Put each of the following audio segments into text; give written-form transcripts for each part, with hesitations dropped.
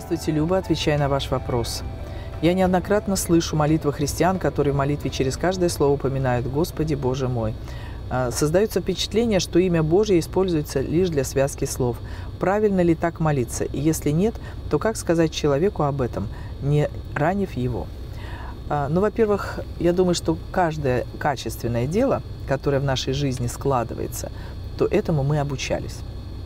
Здравствуйте, Люба, отвечая на ваш вопрос. Я неоднократно слышу молитвы христиан, которые в молитве через каждое слово упоминают «Господи, Боже мой». Создается впечатление, что имя Божье используется лишь для связки слов. Правильно ли так молиться? И если нет, то как сказать человеку об этом, не ранив его? Ну, во-первых, я думаю, что каждое качественное дело, которое в нашей жизни складывается, то этому мы обучались.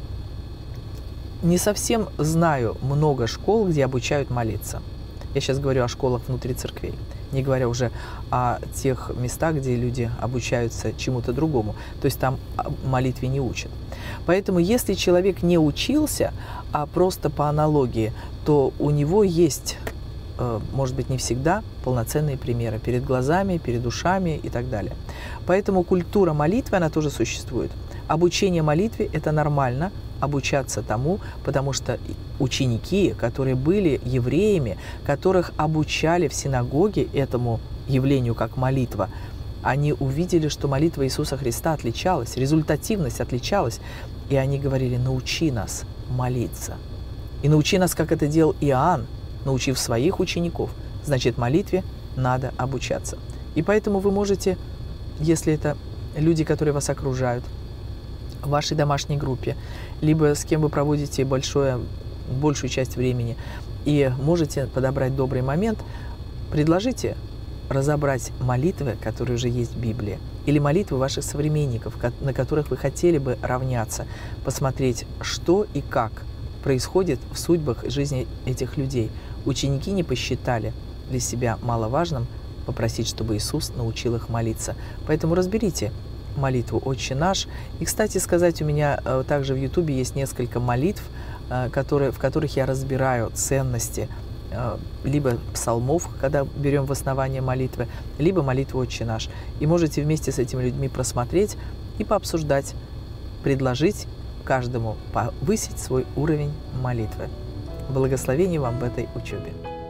Не совсем знаю много школ, где обучают молиться. Я сейчас говорю о школах внутри церквей, не говоря уже о тех местах, где люди обучаются чему-то другому. То есть там молитве не учат. Поэтому если человек не учился, а просто по аналогии, то у него есть, может быть, не всегда полноценные примеры перед глазами, перед ушами и так далее. Поэтому культура молитвы, она тоже существует. Обучение молитве – это нормально, обучаться тому, потому что ученики, которые были евреями, которых обучали в синагоге этому явлению как молитва, они увидели, что молитва Иисуса Христа отличалась, результативность отличалась, и они говорили: научи нас молиться. И научи нас, как это делал Иоанн, научив своих учеников. Значит, молитве надо обучаться. И поэтому вы можете, если это люди, которые вас окружают, в вашей домашней группе, либо с кем вы проводите большую часть времени, и можете подобрать добрый момент, предложите разобрать молитвы, которые уже есть в Библии, или молитвы ваших современников, на которых вы хотели бы равняться, посмотреть, что и как происходит в судьбах жизни этих людей. Ученики не посчитали для себя маловажным попросить, чтобы Иисус научил их молиться. Поэтому разберите молитву «Отче наш». И, кстати сказать, у меня также в Ютубе есть несколько молитв, в которых я разбираю ценности либо псалмов, когда берем в основание молитвы, либо молитву «Отче наш». И можете вместе с этими людьми просмотреть и пообсуждать, предложить каждому повысить свой уровень молитвы. Благословений вам в этой учебе.